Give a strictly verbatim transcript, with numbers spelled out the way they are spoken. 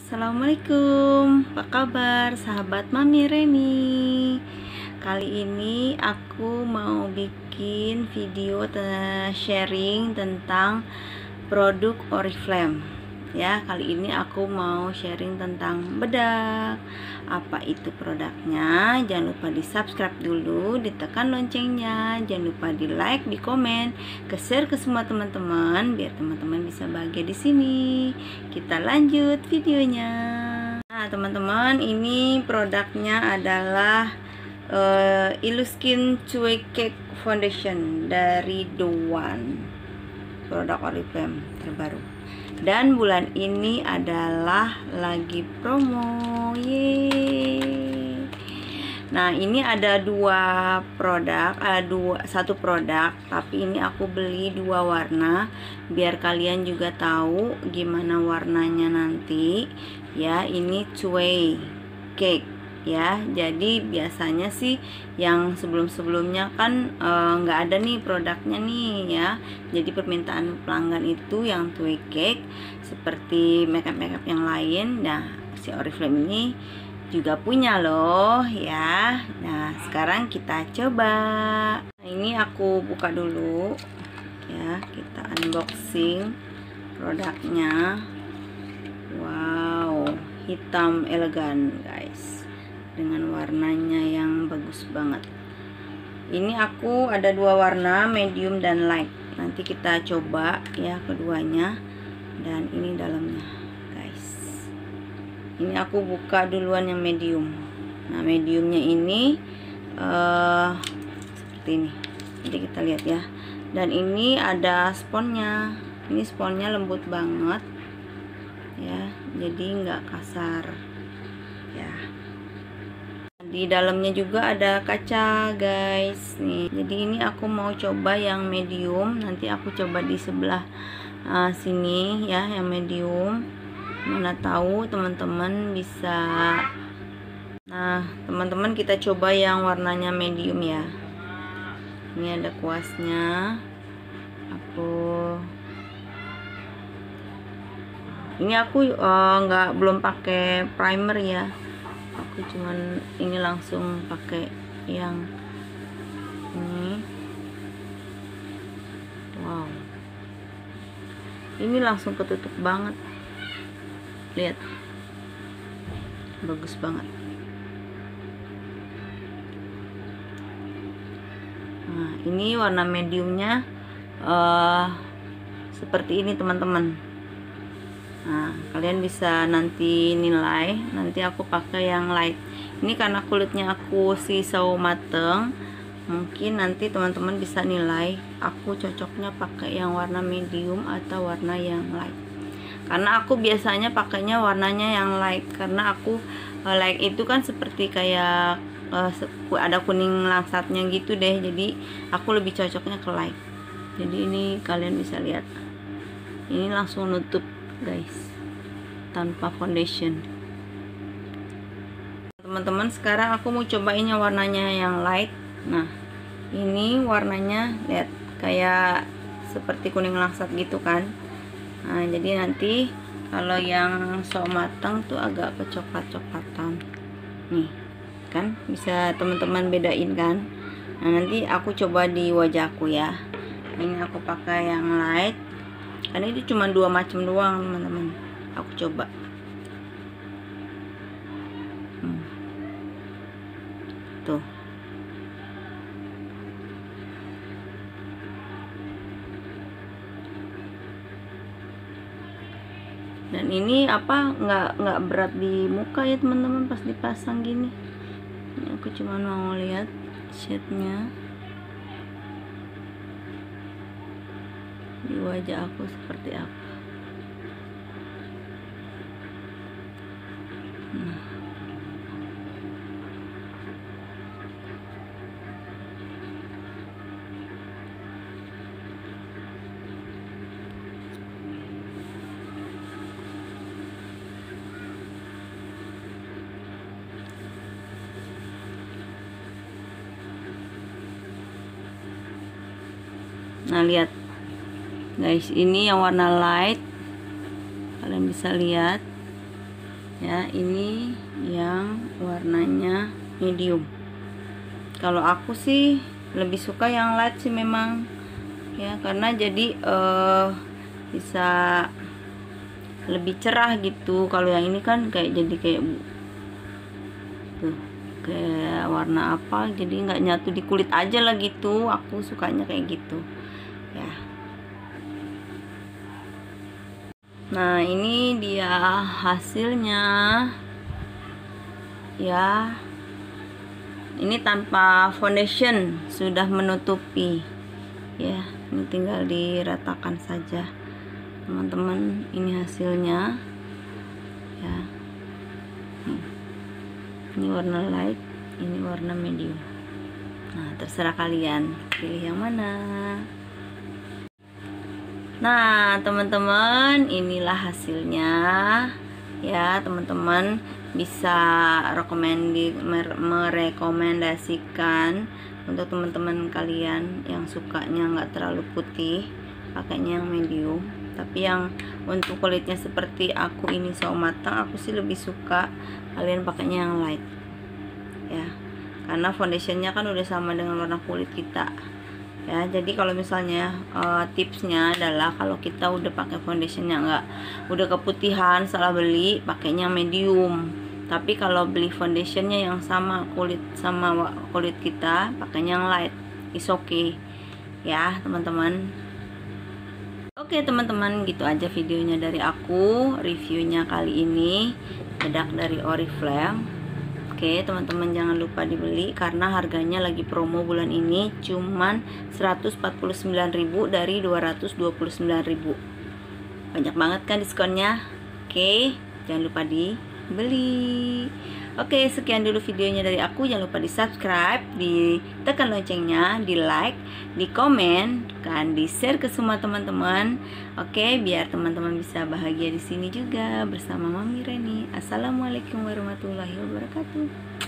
Assalamualaikum, apa kabar sahabat Mami Reni? Kali ini aku mau bikin video sharing tentang produk Oriflame. Ya, kali ini aku mau sharing tentang bedak. Apa itu produknya? Jangan lupa di subscribe dulu, ditekan loncengnya, jangan lupa di like, di komen, ke share ke semua teman-teman biar teman-teman bisa bahagia di sini. Kita lanjut videonya. Nah, teman-teman, ini produknya adalah uh, Illuskin Cuy Cake Foundation dari The One, produk Oriflame terbaru. Dan bulan ini adalah lagi promo. Yeay. Nah, ini ada dua produk, ada dua satu produk, tapi ini aku beli dua warna biar kalian juga tahu gimana warnanya nanti. Ya, ini Cuy Cake ya. Jadi biasanya sih yang sebelum-sebelumnya kan nggak e, ada nih produknya nih ya. Jadi permintaan pelanggan itu yang Cuy Cake seperti makeup-makeup yang lain. Nah, si Oriflame ini juga punya loh ya. Nah, sekarang kita coba. Nah, ini aku buka dulu ya, kita unboxing produknya. Wow, hitam elegan guys, dengan warnanya yang bagus banget. Ini aku ada dua warna, medium dan light. Nanti kita coba ya keduanya. Dan ini dalamnya guys. Ini aku buka duluan yang medium. Nah, mediumnya ini uh, seperti ini. Nanti kita lihat ya. Dan ini ada sponnya. Ini sponnya lembut banget ya, jadi nggak kasar ya. Di dalamnya juga ada kaca guys nih. Jadi ini aku mau coba yang medium. Nanti aku coba di sebelah uh, sini ya, yang medium. Mana tahu teman-teman bisa. Nah, teman-teman kita coba yang warnanya medium ya. Ini ada kuasnya. Aku ini aku nggak uh, belum pakai primer ya. Aku cuman ini langsung pakai yang ini. Wow, ini langsung ketutup banget. Lihat, bagus banget. Nah, ini warna mediumnya uh, seperti ini teman-teman. Nah, kalian bisa nanti nilai. Nanti aku pakai yang light. Ini karena kulitnya aku si sawo mateng, mungkin nanti teman-teman bisa nilai aku cocoknya pakai yang warna medium atau warna yang light. Karena aku biasanya pakainya warnanya yang light, karena aku uh, light itu kan seperti kayak uh, ada kuning langsatnya gitu deh. Jadi aku lebih cocoknya ke light. Jadi ini kalian bisa lihat. Ini langsung nutup guys, tanpa foundation. Teman-teman, sekarang aku mau cobain yang warnanya yang light. Nah, ini warnanya lihat kayak seperti kuning langsat gitu kan. Nah, jadi nanti kalau yang sawo matang tuh agak kecoklat-coklatan nih kan, bisa teman-teman bedain kan. Nah, nanti aku coba di wajahku ya. Ini aku pakai yang light. Karena ini cuma dua macam doang teman-teman. Aku coba. Hmm. Tuh. Dan ini apa nggak nggak berat di muka ya teman-teman pas dipasang gini. Ini aku cuma mau lihat shade-nya di wajah aku seperti apa. Nah. Nah, lihat guys, ini yang warna light, kalian bisa lihat Ya, ini yang warnanya medium. Kalau aku sih lebih suka yang light sih memang, ya, karena jadi uh, bisa lebih cerah gitu. Kalau yang ini kan kayak jadi kayak tuh kayak warna apa, jadi nggak nyatu di kulit aja lah gitu. Aku sukanya kayak gitu ya. Nah, ini dia hasilnya ya. Ini tanpa foundation, sudah menutupi ya. Ini tinggal diratakan saja teman-teman. Ini hasilnya ya. Ini warna light, ini warna medium. Nah, terserah kalian pilih yang mana. Nah, teman-teman, inilah hasilnya ya. Teman-teman bisa rekomendasi merekomendasikan untuk teman-teman kalian yang sukanya nggak terlalu putih, pakainya yang medium. Tapi yang untuk kulitnya seperti aku ini sawo matang, aku sih lebih suka kalian pakainya yang light ya, karena foundationnya kan udah sama dengan warna kulit kita ya. Jadi kalau misalnya uh, tipsnya adalah kalau kita udah pakai foundationnya nggak udah keputihan, salah beli, pakainya medium. Tapi kalau beli foundationnya yang sama kulit sama kulit kita, pakainya yang light, is okay ya teman-teman. Oke teman-teman, gitu aja videonya dari aku, reviewnya kali ini bedak dari Oriflame. Oke teman-teman, jangan lupa dibeli karena harganya lagi promo bulan ini cuman seratus empat puluh sembilan ribu dari dua ratus dua puluh sembilan ribu. Banyak banget kan diskonnya. Oke, jangan lupa dibeli. Oke, sekian dulu videonya dari aku. Jangan lupa di subscribe, ditekan loncengnya, di like, di komen, kan di share ke semua teman-teman. Oke, biar teman-teman bisa bahagia di sini juga bersama Mami Reni. Assalamualaikum warahmatullahi wabarakatuh.